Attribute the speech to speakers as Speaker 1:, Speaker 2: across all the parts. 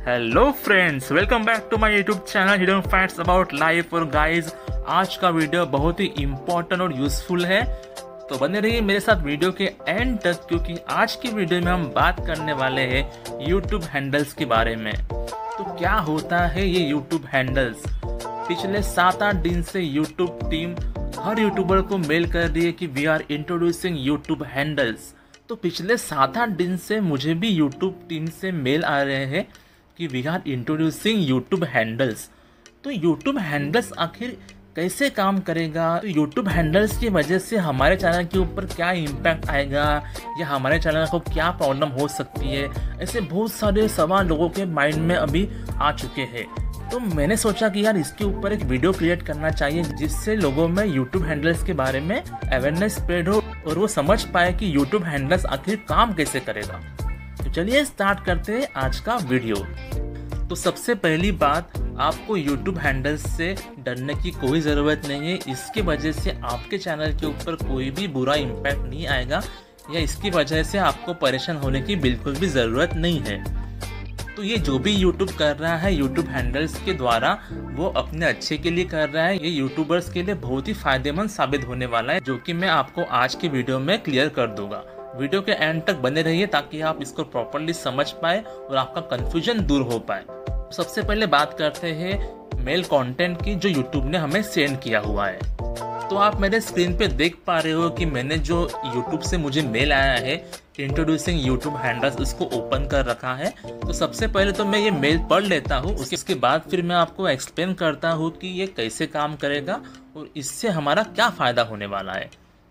Speaker 1: Hello friends, welcome back to my YouTube channel hidden facts about life. और guys, आज का video बहुत ही important और यूजफुल है, तो बने रहिए मेरे साथ वीडियो के एंड तक, क्योंकि आज की वीडियो में हम बात करने वाले हैं यूट्यूब हैंडल्स के बारे में। तो क्या होता है ये यूट्यूब हैंडल्स? पिछले 7-8 दिन से यूट्यूब टीम हर यूट्यूबर को मेल कर रही है कि we are introducing YouTube handles. तो पिछले 7-8 दिन से मुझे भी यूट्यूब टीम से मेल आ रहे हैं कि we are introducing YouTube handles. तो यूट्यूब हैंडल्स आखिर कैसे काम करेगा? तो यूट्यूब हैंडल्स की वजह से हमारे चैनल के ऊपर क्या इम्पैक्ट आएगा, या हमारे चैनल को क्या प्रॉब्लम हो सकती है? ऐसे बहुत सारे सवाल लोगों के माइंड में अभी आ चुके हैं। तो मैंने सोचा कि यार इसके ऊपर एक वीडियो क्रिएट करना चाहिए, जिससे लोगों में यूट्यूब हैंडल्स के बारे में अवेयरनेस स्प्रेड हो और वो समझ पाए कि यूट्यूब हैंडल्स आखिर काम कैसे करेगा। तो चलिए स्टार्ट करते हैं आज का वीडियो। तो सबसे पहली बात, आपको YouTube हैंडल्स से डरने की कोई ज़रूरत नहीं है। इसकी वजह से आपके चैनल के ऊपर कोई भी बुरा इम्पैक्ट नहीं आएगा, या इसकी वजह से आपको परेशान होने की बिल्कुल भी ज़रूरत नहीं है। तो ये जो भी YouTube कर रहा है YouTube हैंडल्स के द्वारा, वो अपने अच्छे के लिए कर रहा है। ये यूट्यूबर्स के लिए बहुत ही फायदेमंद साबित होने वाला है, जो कि मैं आपको आज की वीडियो में क्लियर कर दूंगा। वीडियो के एंड तक बने रहिए ताकि आप इसको प्रॉपर्ली समझ पाए और आपका कंफ्यूजन दूर हो पाए। सबसे पहले बात करते हैं मेल कंटेंट की, जो यूट्यूब ने हमें सेंड किया हुआ है। तो आप मेरे स्क्रीन पे देख पा रहे हो कि मैंने जो यूट्यूब से मुझे मेल आया है इंट्रोड्यूसिंग यूट्यूब हैंडल्स, उसको ओपन कर रखा है। तो सबसे पहले तो मैं ये मेल पढ़ लेता हूँ, उसके बाद फिर मैं आपको एक्सप्लेन करता हूँ कि ये कैसे काम करेगा और इससे हमारा क्या फ़ायदा होने वाला है।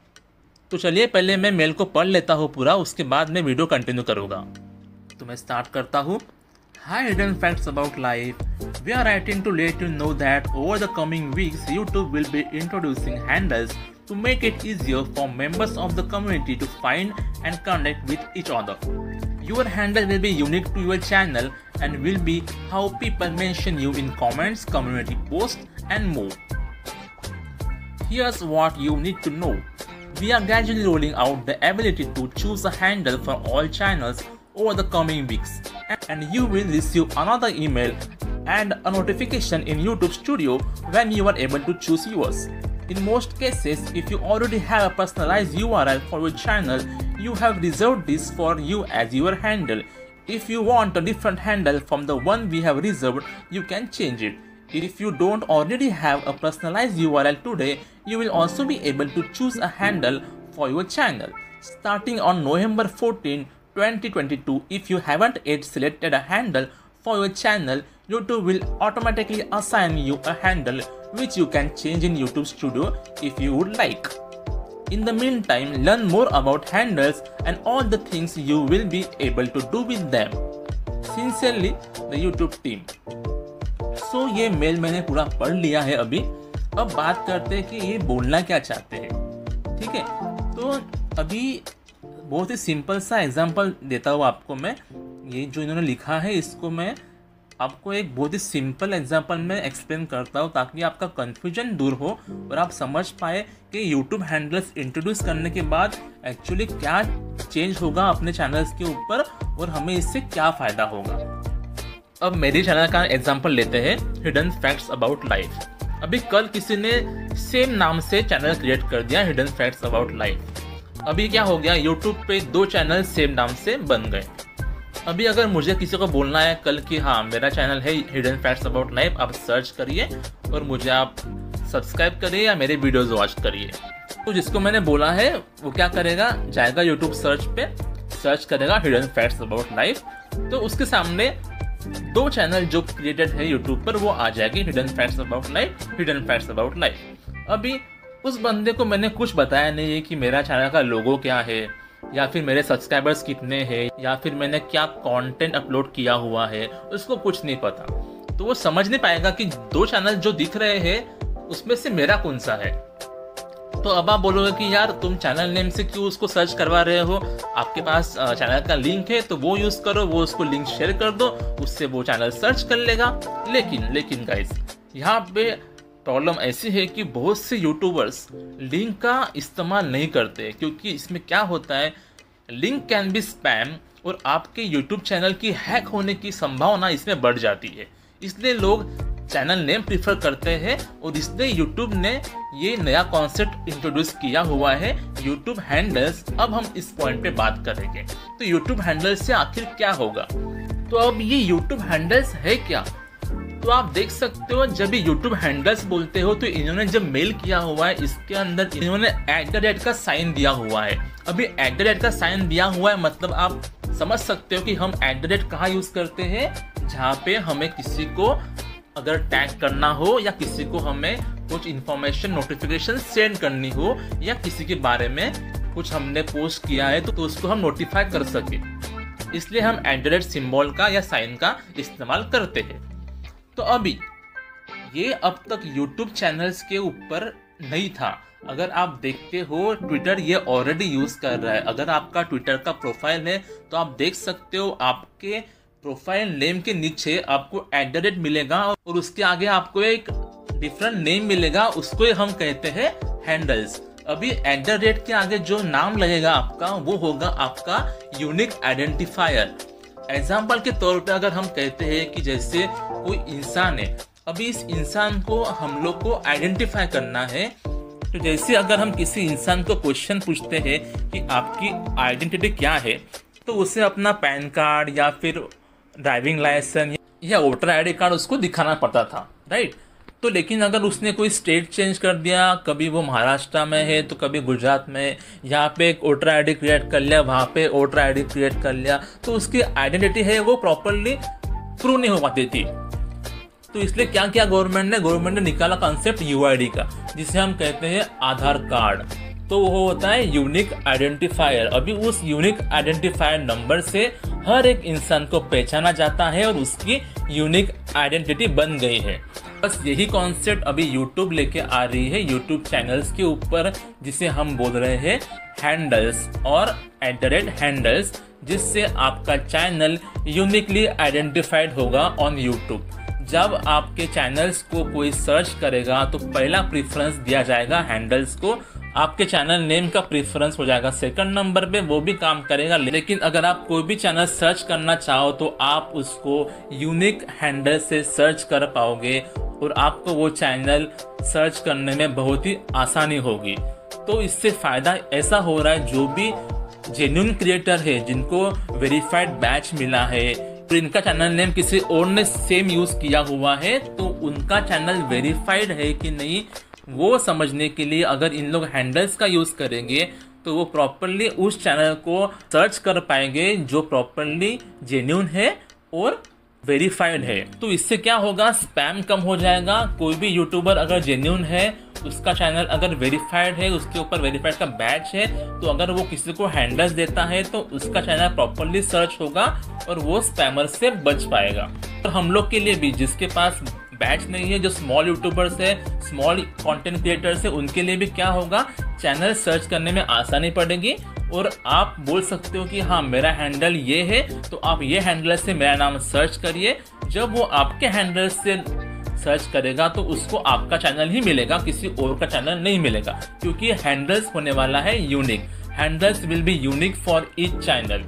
Speaker 1: तो चलिए पहले मैं मेल को पढ़ लेता हूँ पूरा, उसके बाद मैं वीडियो कंटिन्यू करूँगा। तो मैं स्टार्ट करता हूँ। Hi, hidden facts about life. We are writing to let you know that over the coming weeks, YouTube will be introducing handles to make it easier for members of the community to find and connect with each other. Your handle will be unique to your channel and will be how people mention you in comments, community posts, and more. Here's what you need to know. We are gradually rolling out the ability to choose a handle for all channels over the coming weeks, and you will receive another email and a notification in YouTube Studio when you are able to choose yours. In most cases, if you already have a personalized URL for your channel, you have reserved this for you as your handle. If you want a different handle from the one we have reserved, you can change it. If you don't already have a personalized URL today, you will also be able to choose a handle for your channel. Starting on November 14, 2022, if you haven't yet selected a handle for your channel, YouTube will automatically assign you a handle which you can change in YouTube Studio if you would like. In the meantime, learn more about handles and all the things you will be able to do with them. Sincerely, the YouTube team. So ये mail मैंने पूरा पढ़ लिया है अभी। अब बात करते हैं कि ये बोलना क्या चाहते हैं। ठीक है, तो अभी बहुत ही सिंपल सा एग्जांपल देता हूँ आपको मैं। ये जो इन्होंने लिखा है, इसको मैं आपको एक बहुत ही सिंपल एग्जांपल में एक्सप्लेन करता हूँ, ताकि आपका कंफ्यूजन दूर हो और आप समझ पाए कि यूट्यूब हैंडल्स इंट्रोड्यूस करने के बाद एक्चुअली क्या चेंज होगा अपने चैनल्स के ऊपर और हमें इससे क्या फ़ायदा होगा। अब मेरे चैनल का एग्जाम्पल लेते हैं, हिडन फैक्ट्स अबाउट लाइफ। अभी कल किसी ने सेम नाम से चैनल क्रिएट कर दिया, हिडन फैक्ट्स अबाउट लाइफ। अभी क्या हो गया, YouTube पे 2 चैनल सेम नाम से बन गए। अभी अगर मुझे किसी को बोलना है कल कि हाँ मेरा चैनल है हिडन फैक्ट्स अबाउट लाइफ, आप सर्च करिए और मुझे आप सब्सक्राइब करिए या मेरे वीडियोस वॉच करिए, तो जिसको मैंने बोला है वो क्या करेगा, जाएगा YouTube सर्च पे, सर्च करेगा हिडन फैक्ट्स अबाउट लाइफ, तो उसके सामने 2 चैनल जो क्रिएटेड है YouTube पर वो आ जाएगी, hidden facts about life, hidden facts about life. अभी उस बंदे को मैंने कुछ बताया नहीं है कि मेरा चैनल का लोगो क्या है, या फिर मेरे सब्सक्राइबर्स कितने हैं, या फिर मैंने क्या कंटेंट अपलोड किया हुआ है, उसको कुछ नहीं पता। तो वो समझ नहीं पाएगा कि 2 चैनल जो दिख रहे हैं उसमें से मेरा कौन सा है। तो अब आप बोलोगे कि यार तुम चैनल नेम से क्यों उसको सर्च करवा रहे हो, आपके पास चैनल का लिंक है तो वो यूज़ करो, वो उसको लिंक शेयर कर दो, उससे वो चैनल सर्च कर लेगा। लेकिन गाइस, यहाँ पे प्रॉब्लम ऐसी है कि बहुत से यूट्यूबर्स लिंक का इस्तेमाल नहीं करते, क्योंकि इसमें क्या होता है, लिंक कैन बी स्पैम और आपके यूट्यूब चैनल की हैक होने की संभावना इसमें बढ़ जाती है। इसलिए लोग चैनल नेम प्रीफर करते हैं और इसलिए यूट्यूब ने ये नया कॉन्सेप्ट इंट्रोड्यूस किया हुआ है, यूट्यूब हैंडल्स। अब हम इस पॉइंट पे बात करेंगे। तो यूट्यूब हैंडल्स से आखिर क्या होगा? तो अब ये यूट्यूब हैंडल्स है क्या? तो आप देख सकते हो, जब भी यूट्यूब हैंडल्स बोलते हो तो इन्होंने जब मेल किया हुआ है, इसके अंदर इन्होंने @ का साइन दिया हुआ है। अभी @ का साइन दिया हुआ है मतलब आप समझ सकते हो कि हम @ कहाँ यूज करते हैं, जहाँ पे हमें किसी को अगर टैग करना हो या किसी को हमें कुछ इन्फॉर्मेशन नोटिफिकेशन सेंड करनी हो या किसी के बारे में कुछ हमने पोस्ट किया है तो उसको हम नोटिफाई कर सके, इसलिए हम @ सिंबल का या साइन का इस्तेमाल करते हैं। तो अभी ये अब तक YouTube चैनल्स के ऊपर नहीं था। अगर आप देखते हो ट्विटर ये ऑलरेडी यूज कर रहा है। अगर आपका ट्विटर का प्रोफाइल है तो आप देख सकते हो आपके प्रोफाइल नेम के नीचे आपको @ मिलेगा और उसके आगे आपको एक डिफरेंट नेम मिलेगा, उसको हम कहते हैं हैंडल्स। अभी @ के आगे जो नाम लगेगा आपका वो होगा आपका यूनिक आइडेंटिफायर। एग्जाम्पल के तौर पे अगर हम कहते हैं कि जैसे कोई इंसान है, अभी इस इंसान को हम लोग को आइडेंटिफाई करना है। तो जैसे अगर हम किसी इंसान को क्वेश्चन पूछते हैं कि आपकी आइडेंटिटी क्या है, तो उसे अपना पैन कार्ड या फिर ड्राइविंग लाइसेंस या वोटर ID कार्ड उसको दिखाना पड़ता था, राइट। तो लेकिन अगर उसने कोई स्टेट चेंज कर दिया, कभी वो महाराष्ट्र में है तो कभी गुजरात में, यहाँ पे एक वोटर ID क्रिएट कर लिया, वहाँ पे वोटर ID क्रिएट कर लिया, तो उसकी आइडेंटिटी है वो प्रॉपरली प्रूव नहीं हो पाती थी। तो इसलिए क्या किया गवर्नमेंट ने निकाला कॉन्सेप्ट UID का, जिसे हम कहते हैं आधार कार्ड। तो वो होता है यूनिक आइडेंटिफायर। अभी उस यूनिक आइडेंटिफायर नंबर से हर एक इंसान को पहचाना जाता है और उसकी यूनिक आइडेंटिटी बन गई है। बस यही कॉन्सेप्ट अभी यूट्यूब लेके आ रही है यूट्यूब चैनल्स के ऊपर, जिसे हम बोल रहे हैं हैंडल्स और @ हैंडल्स, जिससे आपका चैनल यूनिकली आइडेंटिफाइड होगा ऑन यूट्यूब। जब आपके चैनल्स को कोई सर्च करेगा तो पहला प्रेफरेंस दिया जाएगा हैंडल्स को, आपके चैनल नेम का प्रेफरेंस हो जाएगा सेकंड नंबर पे, वो भी काम करेगा। लेकिन अगर आप कोई भी चैनल सर्च करना चाहो तो आप उसको यूनिक हैंडल से सर्च कर पाओगे और आपको वो चैनल सर्च करने में बहुत ही आसानी होगी। तो इससे फायदा ऐसा हो रहा है, जो भी जेन्युइन क्रिएटर है जिनको वेरीफाइड बैच मिला है, तो इनका चैनल नेम किसी और ने सेम यूज किया हुआ है, तो उनका चैनल वेरीफाइड है कि नहीं वो समझने के लिए अगर इन लोग हैंडल्स का यूज करेंगे तो वो प्रॉपरली उस चैनल को सर्च कर पाएंगे जो प्रॉपरली जेन्युइन है और वेरीफाइड है। तो इससे क्या होगा, स्पैम कम हो जाएगा। कोई भी यूट्यूबर अगर जेन्युइन है, उसका चैनल अगर वेरीफाइड है, उसके ऊपर वेरीफाइड का बैच है, तो अगर वो किसी को हैंडल्स देता है तो उसका चैनल प्रॉपरली सर्च होगा और वो स्पैमर से बच पाएगा। और हम लोग के लिए भी जिसके पास बैच नहीं है, जो स्मॉल यूट्यूबर्स है, स्मॉल कंटेंट क्रिएटर्स है, उनके लिए भी क्या होगा, चैनल सर्च करने में आसानी पड़ेगी और आप बोल सकते हो कि हाँ मेरा हैंडल ये है, तो आप ये हैंडल से मेरा नाम सर्च करिए। जब वो आपके हैंडल से सर्च करेगा तो उसको आपका चैनल ही मिलेगा, किसी और का चैनल नहीं मिलेगा, क्योंकि हैंडल्स होने वाला है unique. Handles will be unique for each channel.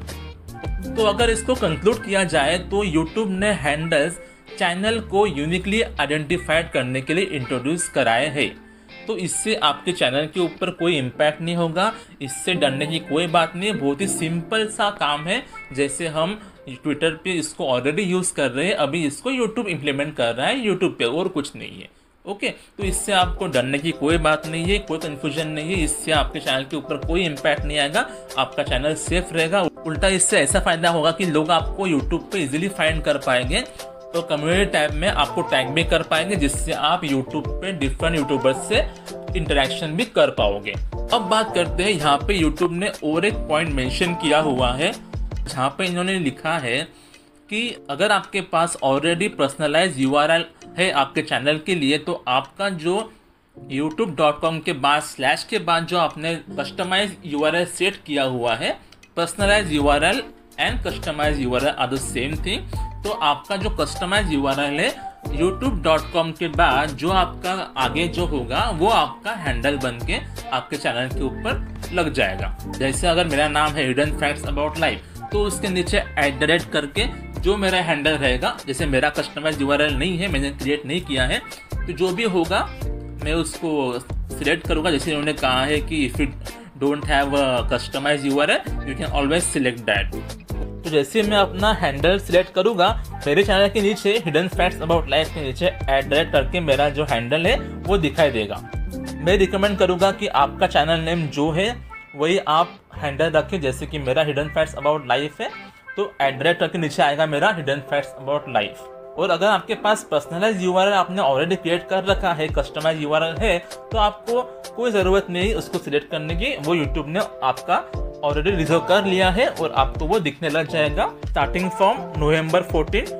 Speaker 1: तो अगर इसको कंक्लूड किया जाए तो यूट्यूब ने हैंडल्स चैनल को यूनिकली आइडेंटिफाइड करने के लिए इंट्रोड्यूस कराए हैं। तो इससे आपके चैनल के ऊपर कोई इम्पैक्ट नहीं होगा, इससे डरने की कोई बात नहीं। बहुत ही सिंपल सा काम है, जैसे हम ट्विटर पे इसको ऑलरेडी यूज़ कर रहे हैं, अभी इसको यूट्यूब इम्प्लीमेंट कर रहा है यूट्यूब पे, और कुछ नहीं है। ओके, तो इससे आपको डरने की कोई बात नहीं है, कोई कन्फ्यूजन नहीं है। इससे आपके चैनल के ऊपर कोई इम्पैक्ट नहीं आएगा, आपका चैनल सेफ रहेगा। उल्टा इससे ऐसा फायदा होगा कि लोग आपको यूट्यूब पे इजीली फाइंड कर पाएंगे, तो कम्युनिटी टैब में आपको टैग भी कर पाएंगे, जिससे आप यूट्यूब पे डिफरेंट यूट्यूबर्स से इंटरेक्शन भी कर पाओगे। अब बात करते हैं, यहाँ पे यूट्यूब ने और एक पॉइंट मेंशन किया हुआ है, जहाँ पे इन्होंने लिखा है कि अगर आपके पास ऑलरेडी पर्सनलाइज URL है आपके चैनल के लिए, तो आपका जो youtube.com के बाद स्लैश के बाद जो आपने कस्टमाइज URL सेट किया हुआ है, personalise URL and customise URL are the same thing. तो आपका जो कस्टमाइज URL है youtube.com के बाद जो आपका आगे जो होगा वो आपका हैंडल बन के आपके चैनल के ऊपर लग जाएगा। जैसे अगर मेरा नाम है हिडन फैक्ट्स अबाउट लाइफ, तो उसके नीचे @ करके जो मेरा हैंडल रहेगा, जैसे मेरा कस्टमाइज यूआरएल नहीं है, मैंने क्रिएट नहीं किया है, तो जो भी होगा मैं उसको सिलेक्ट करूँगा। जैसे उन्होंने कहा है कि if you don't have customise URL you can always select that. तो जैसे मैं अपना हैंडल सिलेक्ट करूँगा, मेरे चैनल के नीचे हिडन फैक्ट्स अबाउट लाइफ के नीचे @ करके मेरा जो हैंडल है वो दिखाई देगा। मैं रिकमेंड करूँगा कि आपका चैनल नेम जो है वही आप हैंडल रखें। जैसे कि मेरा हिडन फैक्ट्स अबाउट लाइफ है, तो @ करके नीचे आएगा मेरा हिडन फैक्ट्स अबाउट लाइफ। और अगर आपके पास पर्सनलाइज यूआरएल आपने ऑलरेडी क्रिएट कर रखा है, कस्टमाइज यूआरएल है, तो आपको कोई ज़रूरत नहीं उसको सिलेक्ट करने की। वो यूट्यूब ने आपका ऑलरेडी रिजर्व कर लिया है और आपको वो दिखने लग जाएगा स्टार्टिंग फ्रॉम नवंबर 14,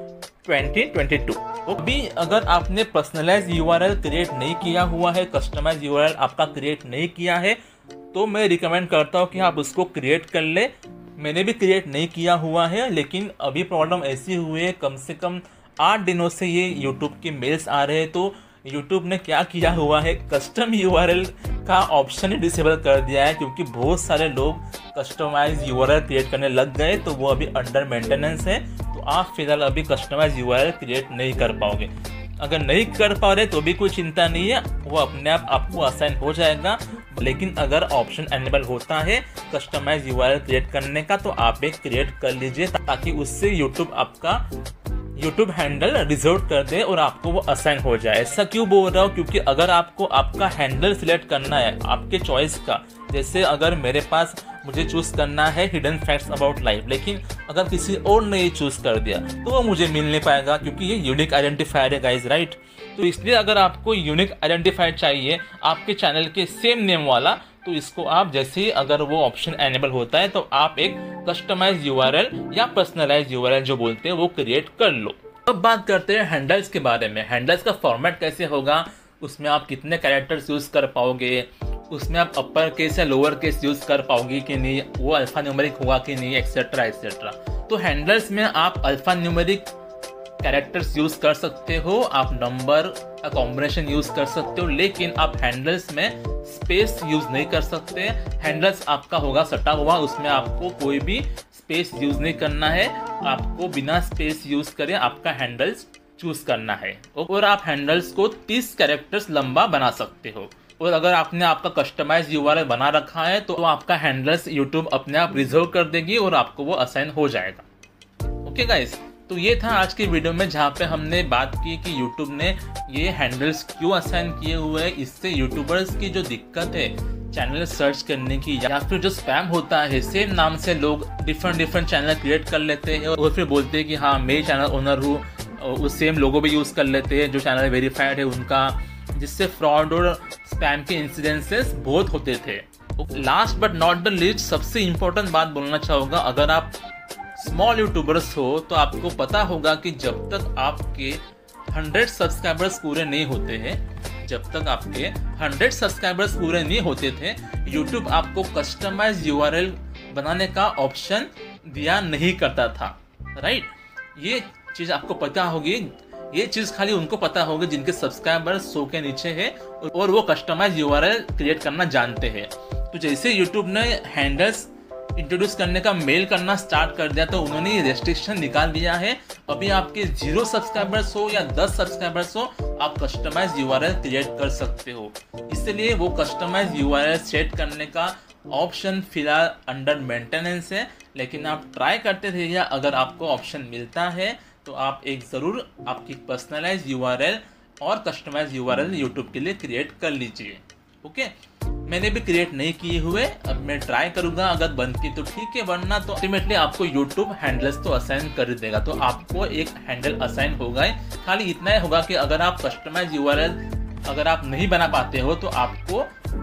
Speaker 1: 2022। अभी अगर आपने पर्सनलाइज यूआरएल क्रिएट नहीं किया हुआ है, कस्टमाइज यूआरएल आपका क्रिएट नहीं किया है, तो मैं रिकमेंड करता हूँ कि आप उसको क्रिएट कर ले। मैंने भी क्रिएट नहीं किया हुआ है, लेकिन अभी प्रॉब्लम ऐसी हुई है, कम से कम 8 दिनों से ये यूट्यूब के मेल्स आ रहे हैं। तो यूट्यूब ने क्या किया हुआ है, कस्टम यूआरएल का ऑप्शन ही डिसेबल कर दिया है, क्योंकि बहुत सारे लोग कस्टमाइज यूआरएल क्रिएट करने लग गए, तो वो अभी अंडर मेंटेनेंस है। तो आप फिलहाल अभी कस्टमाइज यूआरएल क्रिएट नहीं कर पाओगे। अगर नहीं कर पा रहे तो भी कोई चिंता नहीं है, वो अपने आप आपको असाइन हो जाएगा। लेकिन अगर ऑप्शन एनेबल होता है कस्टमाइज यूआरएल क्रिएट करने का, तो आप एक क्रिएट कर लीजिए, ताकि उससे यूट्यूब आपका यूट्यूब हैंडल रिजर्व कर दे और आपको वो असाइन हो जाए। ऐसा क्यों बोल रहा हूँ, क्योंकि अगर आपको आपका हैंडल सिलेक्ट करना है आपके चॉइस का, जैसे अगर मेरे पास मुझे चूज़ करना है हिडन फैक्ट्स अबाउट लाइफ, लेकिन अगर किसी और ने ये चूज़ कर दिया तो वो मुझे मिल नहीं पाएगा, क्योंकि ये यूनिक आइडेंटिफायर है गाइज, राइट। तो इसलिए अगर आपको यूनिक आइडेंटिफायर चाहिए आपके चैनल के सेम नेम वाला, तो इसको आप जैसे ही अगर वो ऑप्शन एनेबल होता है, तो आप एक कस्टमाइज यूआरएल या पर्सनलाइज यूआरएल जो बोलते हैं वो क्रिएट कर लो। अब बात करते हैं हैंडल्स के बारे में। हैंडल्स का फॉर्मेट कैसे होगा, उसमें आप कितने कैरेक्टर्स यूज़ कर पाओगे, उसमें आप अपर केस या लोअर केस यूज़ कर पाओगे कि नहीं, वो अल्फा न्यूमेरिक हुआ कि नहीं, एक्सेट्रा एक्सेट्रा। तो हैंडल्स में आप अल्फा न्यूमेरिक कैरेक्टर्स यूज़ कर सकते हो, आप नंबर का कॉम्बिनेशन यूज़ कर सकते हो, लेकिन आप हैंडल्स में स्पेस यूज़ नहीं कर सकते। हैंडल्स आपका होगा सटा हुआ, उसमें आपको कोई भी स्पेस यूज़ नहीं करना है, आपको बिना स्पेस यूज़ करे आपका हैंडल्स चूज़ करना है। और आप हैंडल्स को 30 कैरेक्टर्स लंबा बना सकते हो। और अगर आपने आपका कस्टमाइज यूआरएल बना रखा है, तो आपका हैंडल्स यूट्यूब अपने आप रिजर्व कर देगी और आपको वो असाइन हो जाएगा। ओके गाइस, तो ये था आज की वीडियो में, जहाँ पे हमने बात की कि यूट्यूब ने ये हैंडल्स क्यों असाइन किए हुए हैं। इससे यूट्यूबर्स की जो दिक्कत है चैनल सर्च करने की, या फिर जो स्पैम होता है, सेम नाम से लोग डिफरेंट चैनल क्रिएट कर लेते हैं और फिर बोलते हैं कि हाँ मैं चैनल ओनर हूँ, उस सेम लोगो भी यूज़ कर लेते हैं जो चैनल वेरीफाइड है उनका, जिससे फ्रॉड और स्पैम के इंसिडेंसेस बहुत होते थे। Last but not the least, सबसे इम्पोर्टेंट बात बोलना चाहूँगा, अगर आप स्मॉल यूट्यूबर्स हो तो आपको पता होगा कि जब तक आपके 100 सब्सक्राइबर्स पूरे नहीं होते हैं, जब तक आपके 100 सब्सक्राइबर्स पूरे नहीं होते थे, यूट्यूब आपको कस्टमाइज यूआरएल बनाने का ऑप्शन दिया नहीं करता था, राइट। ये चीज़ आपको पता होगी, ये चीज़ खाली उनको पता होगी जिनके सब्सक्राइबर्स 100 के नीचे है और वो कस्टमाइज यूआरएल क्रिएट करना जानते हैं। तो जैसे यूट्यूब ने हैंडल्स इंट्रोड्यूस करने का मेल करना स्टार्ट कर दिया, तो उन्होंने ये रेस्ट्रिक्शन निकाल दिया है। अभी आपके 0 सब्सक्राइबर्स हो या 10 सब्सक्राइबर्स हो, आप कस्टमाइज यूआरएल क्रिएट कर सकते हो। इसलिए वो कस्टमाइज यूआरएल सेट करने का ऑप्शन फिलहाल अंडर मेंटेनेंस है, लेकिन आप ट्राई करते रहिए। अगर आपको ऑप्शन मिलता है तो आप एक ज़रूर आपकी पर्सनलाइज यूआरएल और कस्टमाइज यूआरएल यूट्यूब के लिए क्रिएट कर लीजिए। ओके, मैंने भी क्रिएट नहीं किए हुए, अब मैं ट्राई करूंगा, अगर बनती तो ठीक है, वरना तो अल्टीमेटली आपको यूट्यूब हैंडल्स तो असाइन कर देगा, तो आपको एक हैंडल असाइन होगा ही। खाली इतना ही होगा कि अगर आप कस्टमाइज यूआरएल अगर आप नहीं बना पाते हो, तो आपको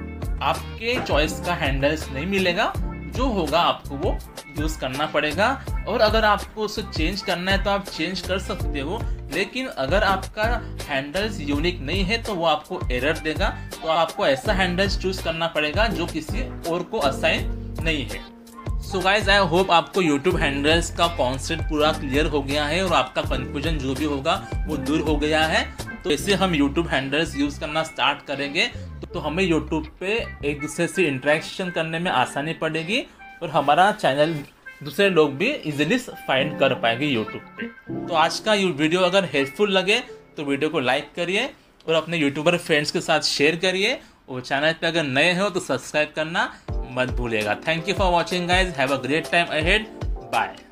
Speaker 1: आपके चॉइस का हैंडल्स नहीं मिलेगा, जो होगा आपको वो यूज़ करना पड़ेगा। और अगर आपको उसे चेंज करना है तो आप चेंज कर सकते हो, लेकिन अगर आपका हैंडल्स यूनिक नहीं है तो वो आपको एरर देगा। तो आपको ऐसा हैंडल्स चूज करना पड़ेगा जो किसी और को असाइन नहीं है। सो गाइज, आई होप आपको यूट्यूब हैंडल्स का कॉन्सेप्ट पूरा क्लियर हो गया है और आपका कंफ्यूजन जो भी होगा वो दूर हो गया है। तो इससे हम यूट्यूब हैंडल्स यूज़ करना स्टार्ट करेंगे तो हमें यूट्यूब पे एक दूसरे से इंटरेक्शन करने में आसानी पड़ेगी और हमारा चैनल दूसरे लोग भी इजीली फाइंड कर पाएंगे यूट्यूब पे। तो आज का ये वीडियो अगर हेल्पफुल लगे तो वीडियो को लाइक करिए और अपने यूट्यूबर फ्रेंड्स के साथ शेयर करिए और चैनल पे अगर नए हो तो सब्सक्राइब करना मत भूलिएगा। Thank you for watching guys, have a great time ahead, bye.